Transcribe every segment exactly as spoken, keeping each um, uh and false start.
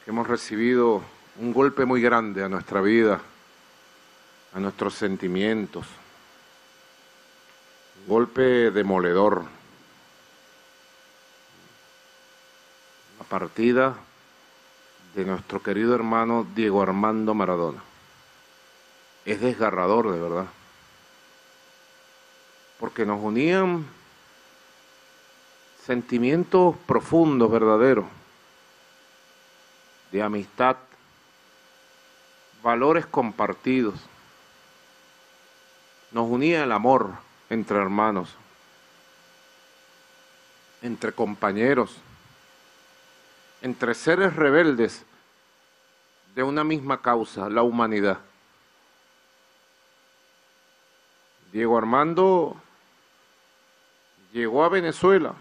que hemos recibido un golpe muy grande a nuestra vida, a nuestros sentimientos, un golpe demoledor, la partida de nuestro querido hermano Diego Armando Maradona. Es desgarrador, de verdad, porque nos unían sentimientos profundos, verdaderos, de amistad, valores compartidos. Nos unía el amor entre hermanos, entre compañeros, entre seres rebeldes de una misma causa, la humanidad. Diego Armando llegó a Venezuela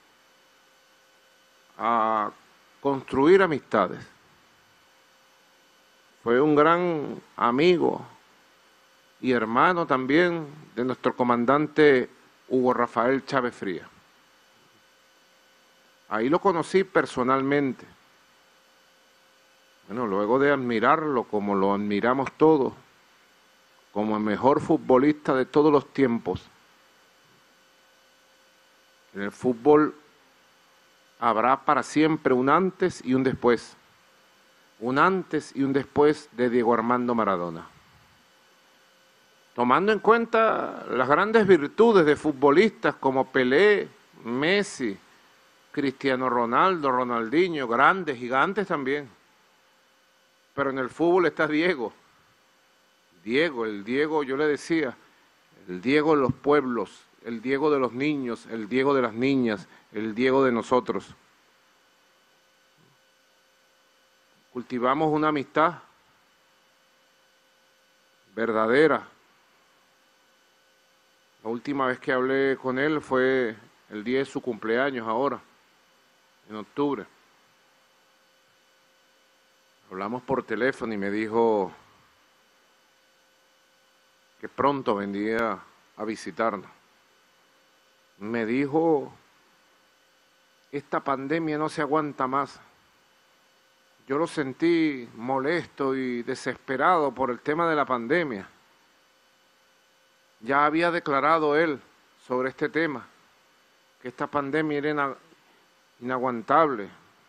a construir amistades. Fue un gran amigo y hermano también de nuestro comandante Hugo Rafael Chávez Frías. Ahí lo conocí personalmente. Bueno, luego de admirarlo como lo admiramos todos, como el mejor futbolista de todos los tiempos. En el fútbol habrá para siempre un antes y un después. Un antes y un después de Diego Armando Maradona. Tomando en cuenta las grandes virtudes de futbolistas como Pelé, Messi, Cristiano Ronaldo, Ronaldinho, grandes, gigantes también. Pero en el fútbol está Diego. Diego, el Diego, yo le decía, el Diego de los pueblos, el Diego de los niños, el Diego de las niñas, el Diego de nosotros. Cultivamos una amistad verdadera. La última vez que hablé con él fue el día de su cumpleaños ahora, en octubre. Hablamos por teléfono y me dijo que pronto vendría a visitarnos. Me dijo, esta pandemia no se aguanta más. Yo lo sentí molesto y desesperado por el tema de la pandemia. Ya había declarado él sobre este tema, que esta pandemia era inaguantable.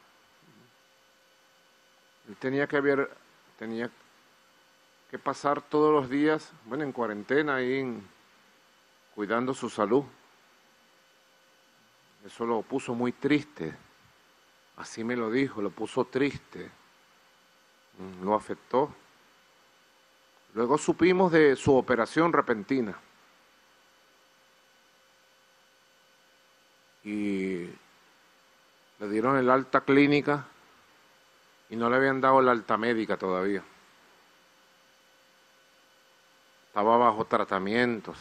Él tenía que haber, tenía que pasar todos los días, bueno, en cuarentena y en, cuidando su salud. Eso lo puso muy triste. Así me lo dijo, lo puso triste, lo afectó. Luego supimos de su operación repentina. Y le dieron el alta clínica y no le habían dado el alta médica todavía. Estaba bajo tratamientos.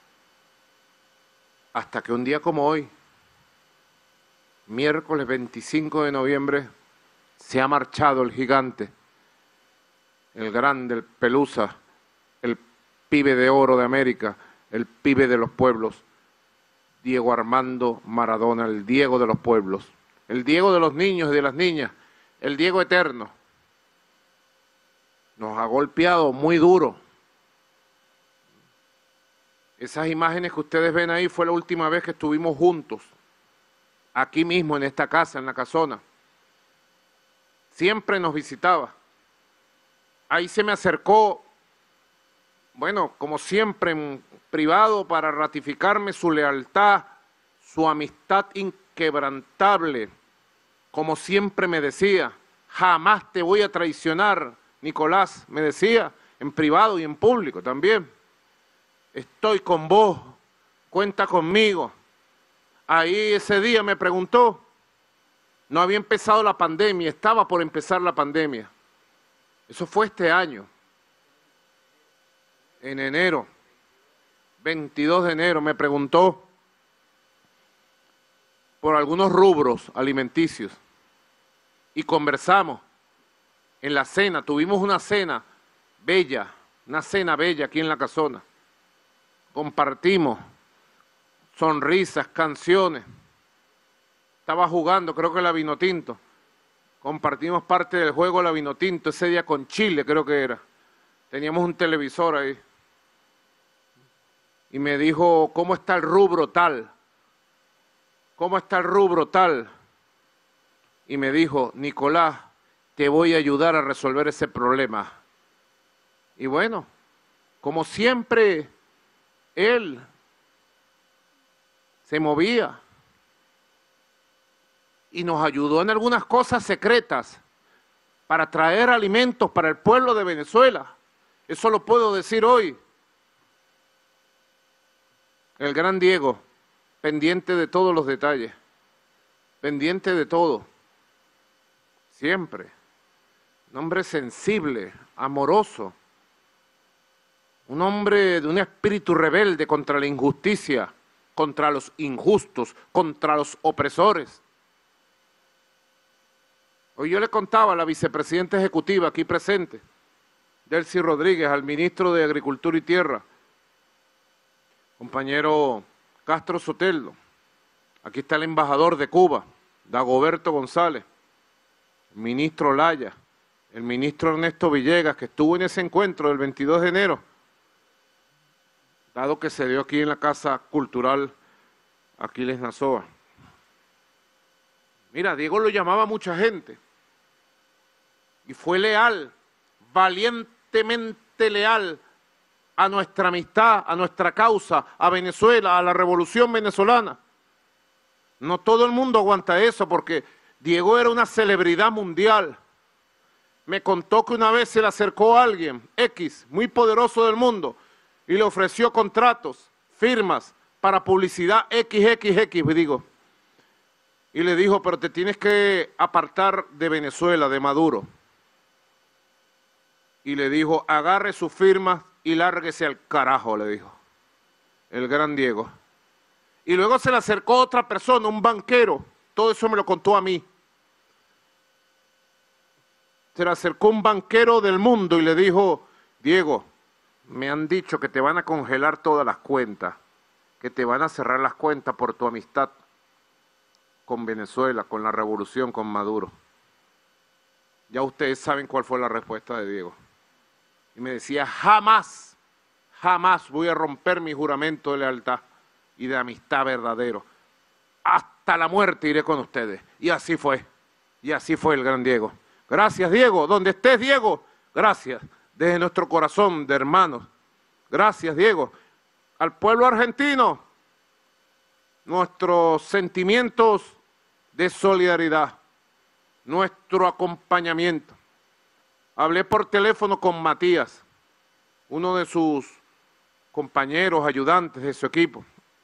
Hasta que un día como hoy, miércoles veinticinco de noviembre, se ha marchado el gigante, el grande, el Pelusa, el pibe de oro de América, el pibe de los pueblos, Diego Armando Maradona, el Diego de los pueblos, el Diego de los niños y de las niñas, el Diego eterno. Nos ha golpeado muy duro. Esas imágenes que ustedes ven ahí fue la última vez que estuvimos juntos, aquí mismo en esta casa, en la casona. Siempre nos visitaba. Ahí se me acercó, bueno, como siempre en privado, para ratificarme su lealtad, su amistad inquebrantable. Como siempre me decía, jamás te voy a traicionar, Nicolás, me decía, en privado y en público también. Estoy con vos, cuenta conmigo. Ahí ese día me preguntó, no había empezado la pandemia, estaba por empezar la pandemia. Eso fue este año, en enero, veintidós de enero, me preguntó por algunos rubros alimenticios y conversamos en la cena, tuvimos una cena bella, una cena bella aquí en la casona. Compartimos sonrisas, canciones. Estaba jugando, creo que la Vinotinto, compartimos parte del juego La Vinotinto, ese día con Chile creo que era. Teníamos un televisor ahí. Y me dijo, ¿cómo está el rubro tal? ¿Cómo está el rubro tal? Y me dijo, Nicolás, te voy a ayudar a resolver ese problema. Y bueno, como siempre, él se movía y nos ayudó en algunas cosas secretas para traer alimentos para el pueblo de Venezuela. Eso lo puedo decir hoy. El gran Diego, pendiente de todos los detalles, pendiente de todo, siempre. Un hombre sensible, amoroso, un hombre de un espíritu rebelde contra la injusticia, contra los injustos, contra los opresores. Hoy yo le contaba a la vicepresidenta ejecutiva aquí presente, Delcy Rodríguez, al ministro de Agricultura y Tierra, compañero Castro Sotelo, aquí está el embajador de Cuba, Dagoberto González, el ministro Laya, el ministro Ernesto Villegas, que estuvo en ese encuentro del veintidós de enero, dado que se dio aquí en la Casa Cultural Aquiles Nazoa. Mira, Diego lo llamaba mucha gente y fue leal, valientemente leal a nuestra amistad, a nuestra causa, a Venezuela, a la revolución venezolana. No todo el mundo aguanta eso porque Diego era una celebridad mundial. Me contó que una vez se le acercó a alguien, X, muy poderoso del mundo, y le ofreció contratos, firmas, para publicidad equis equis equis, digo. Y le dijo, pero te tienes que apartar de Venezuela, de Maduro. Y le dijo, agarre sus firmas y lárguese al carajo, le dijo, el gran Diego. Y luego se le acercó otra persona, un banquero, todo eso me lo contó a mí. Se le acercó un banquero del mundo y le dijo, Diego, me han dicho que te van a congelar todas las cuentas, que te van a cerrar las cuentas por tu amistad con Venezuela, con la revolución, con Maduro. Ya ustedes saben cuál fue la respuesta de Diego. Y me decía, jamás, jamás voy a romper mi juramento de lealtad y de amistad verdadero. Hasta la muerte iré con ustedes. Y así fue, y así fue el gran Diego. Gracias, Diego. Donde estés, Diego, gracias. Desde nuestro corazón de hermanos. Gracias, Diego. Al pueblo argentino, nuestros sentimientos de solidaridad, nuestro acompañamiento. Hablé por teléfono con Matías, uno de sus compañeros, ayudantes de su equipo,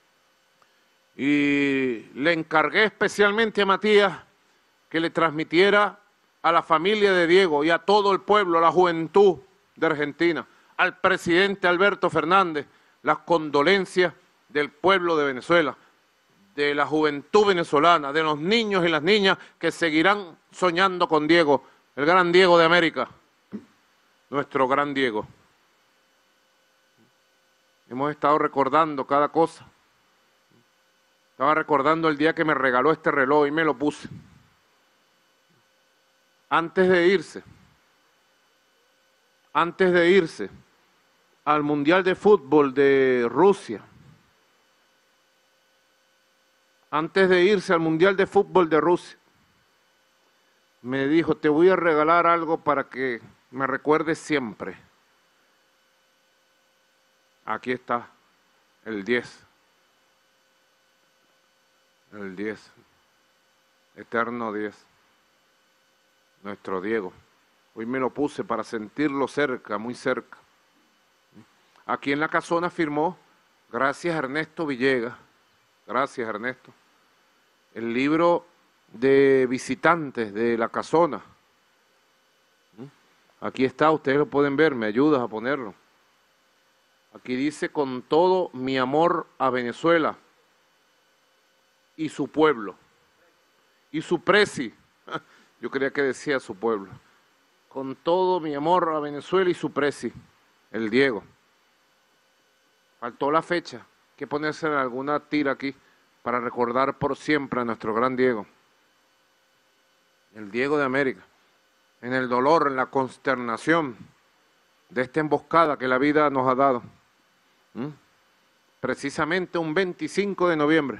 y le encargué especialmente a Matías que le transmitiera a la familia de Diego y a todo el pueblo, a la juventud de Argentina, al presidente Alberto Fernández, las condolencias del pueblo de Venezuela, de la juventud venezolana, de los niños y las niñas que seguirán soñando con Diego, el gran Diego de América, nuestro gran Diego. Hemos estado recordando cada cosa. Estaba recordando el día que me regaló este reloj y me lo puse. Antes de irse, antes de irse al Mundial de Fútbol de Rusia, antes de irse al Mundial de Fútbol de Rusia, me dijo, te voy a regalar algo para que me recuerdes siempre. Aquí está, el diez. El diez. Eterno diez. Nuestro Diego. Hoy me lo puse para sentirlo cerca, muy cerca. Aquí en la casona firmó, gracias Ernesto Villegas, gracias Ernesto, el libro de visitantes de la casona. Aquí está, ustedes lo pueden ver, me ayudas a ponerlo. Aquí dice, con todo mi amor a Venezuela y su pueblo, y su presi, yo creía que decía su pueblo, con todo mi amor a Venezuela y su presi, el Diego. Faltó la fecha, hay que ponerse en alguna tira aquí para recordar por siempre a nuestro gran Diego. el Diego de América, en el dolor, en la consternación de esta emboscada que la vida nos ha dado. ¿Mm? Precisamente un veinticinco de noviembre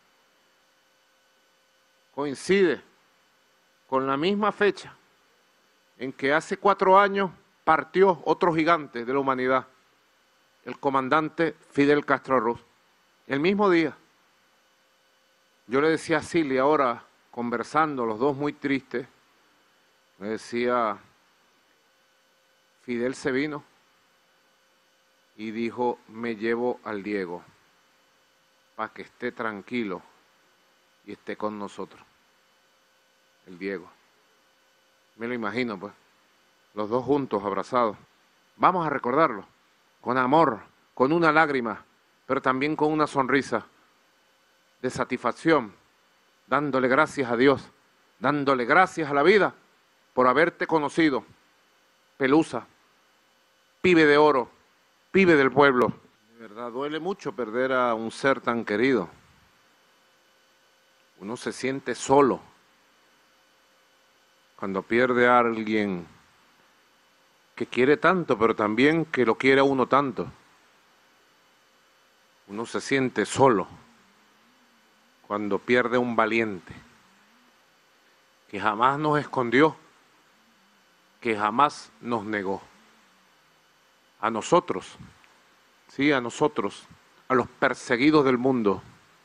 coincide con la misma fecha en que hace cuatro años partió otro gigante de la humanidad, el comandante Fidel Castro Ruz. El mismo día. Yo le decía a Silvia ahora, conversando, los dos muy tristes, le decía, Fidel se vino y dijo, me llevo al Diego para que esté tranquilo y esté con nosotros. El Diego. Me lo imagino, pues, los dos juntos, abrazados. Vamos a recordarlo, con amor, con una lágrima, pero también con una sonrisa de satisfacción, dándole gracias a Dios, dándole gracias a la vida por haberte conocido, Pelusa, pibe de oro, pibe del pueblo. De verdad, duele mucho perder a un ser tan querido. Uno se siente solo cuando pierde a alguien que quiere tanto, pero también que lo quiere a uno tanto. Uno se siente solo cuando pierde un valiente que jamás nos escondió, que jamás nos negó. A nosotros, sí, a nosotros, a los perseguidos del mundo,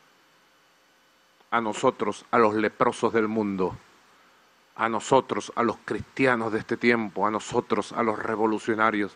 a nosotros, a los leprosos del mundo, a nosotros, a los cristianos de este tiempo, a nosotros, a los revolucionarios.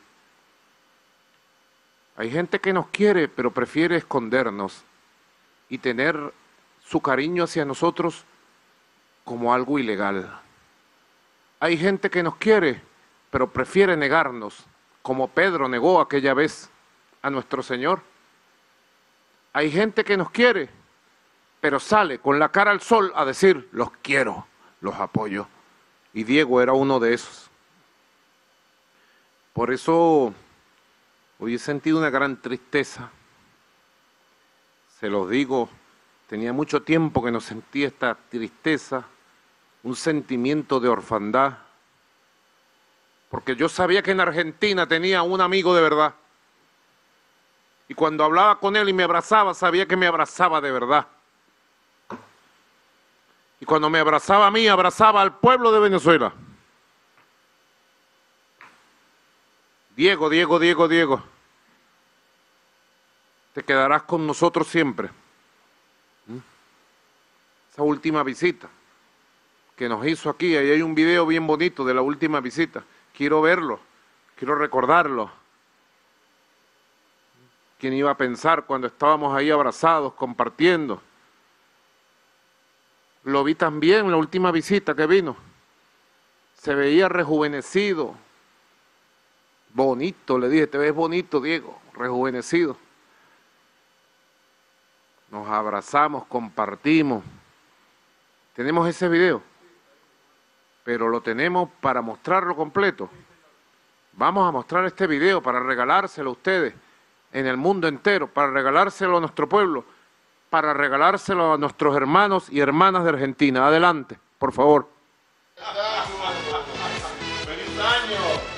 Hay gente que nos quiere, pero prefiere escondernos y tener su cariño hacia nosotros como algo ilegal. Hay gente que nos quiere, pero prefiere negarnos, como Pedro negó aquella vez a nuestro Señor. Hay gente que nos quiere, pero sale con la cara al sol a decir, los quiero, los apoyo. Y Diego era uno de esos. Por eso hoy he sentido una gran tristeza. Se los digo, tenía mucho tiempo que no sentía esta tristeza, un sentimiento de orfandad, porque yo sabía que en Argentina tenía un amigo de verdad. Y cuando hablaba con él y me abrazaba, sabía que me abrazaba de verdad. Y cuando me abrazaba a mí, abrazaba al pueblo de Venezuela. Diego, Diego, Diego, Diego, te quedarás con nosotros siempre. Esa última visita que nos hizo aquí, ahí hay un video bien bonito de la última visita. Quiero verlo, quiero recordarlo. ¿Quién iba a pensar cuando estábamos ahí abrazados, compartiendo? Lo vi también en la última visita que vino. Se veía rejuvenecido, bonito, le dije, te ves bonito, Diego, rejuvenecido. Nos abrazamos, compartimos. Tenemos ese video, pero lo tenemos para mostrarlo completo. Vamos a mostrar este video para regalárselo a ustedes en el mundo entero, para regalárselo a nuestro pueblo, para regalárselo a nuestros hermanos y hermanas de Argentina. Adelante, por favor. ¡Feliz año!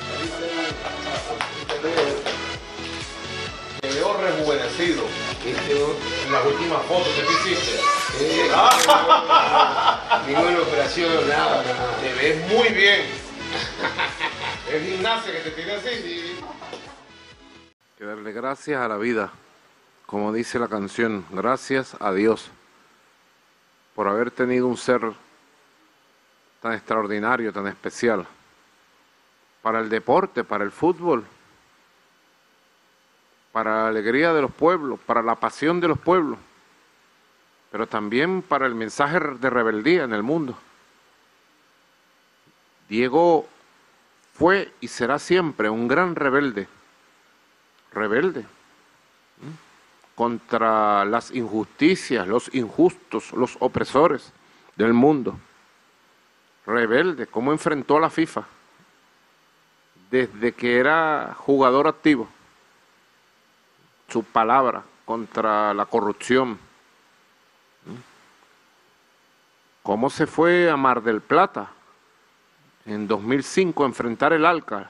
Te veo rejuvenecido. En las últimas fotos que te hiciste. Eh, ninguna operación, nada, nada. Te ves muy bien. Es gimnasia que te tiene así. Sí. Que darle gracias a la vida, como dice la canción, gracias a Dios por haber tenido un ser tan extraordinario, tan especial, para el deporte, para el fútbol, para la alegría de los pueblos, para la pasión de los pueblos, pero también para el mensaje de rebeldía en el mundo. Diego fue y será siempre un gran rebelde, rebelde, ¿eh? contra las injusticias, los injustos, los opresores del mundo. Rebelde, cómo enfrentó a la FIFA desde que era jugador activo. Su palabra contra la corrupción. Cómo se fue a Mar del Plata en dos mil cinco a enfrentar el ALCA,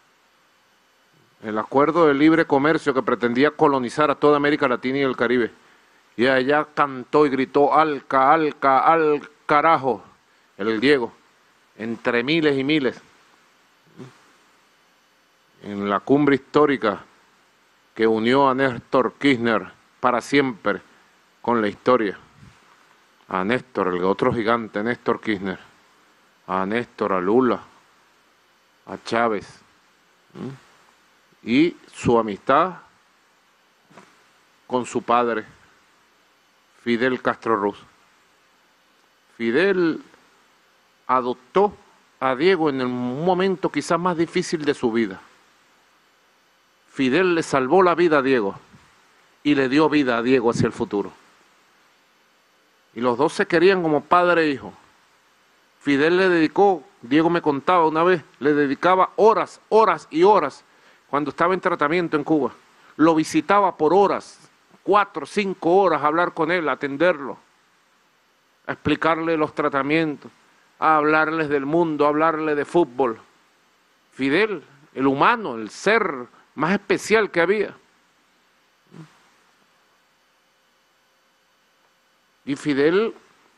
el acuerdo de libre comercio que pretendía colonizar a toda América Latina y el Caribe. Y allá cantó y gritó ALCA, ALCA, al carajo, el Diego, entre miles y miles, en la cumbre histórica que unió a Néstor Kirchner para siempre con la historia. A Néstor, el otro gigante, Néstor Kirchner, a Néstor, a Lula, a Chávez, ¿sí? Y su amistad con su padre, Fidel Castro Ruz. Fidel adoptó a Diego en el momento quizás más difícil de su vida. Fidel le salvó la vida a Diego y le dio vida a Diego hacia el futuro. Y los dos se querían como padre e hijo. Fidel le dedicó, Diego me contaba una vez, le dedicaba horas, horas y horas cuando estaba en tratamiento en Cuba. Lo visitaba por horas, cuatro, cinco horas a hablar con él, a atenderlo, a explicarle los tratamientos, a hablarles del mundo, a hablarle de fútbol. Fidel, el humano, el ser más especial que había. Y Fidel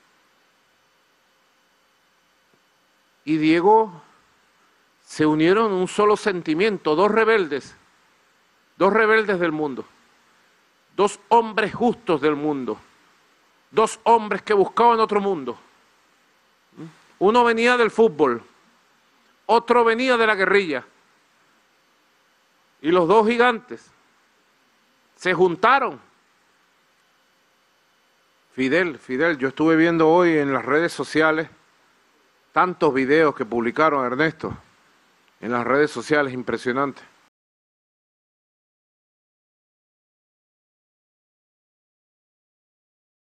y Diego se unieron en un solo sentimiento, dos rebeldes, dos rebeldes del mundo, dos hombres justos del mundo, dos hombres que buscaban otro mundo. Uno venía del fútbol, otro venía de la guerrilla, y los dos gigantes se juntaron. Fidel, Fidel, yo estuve viendo hoy en las redes sociales tantos videos que publicaron, Ernesto, en las redes sociales, impresionante.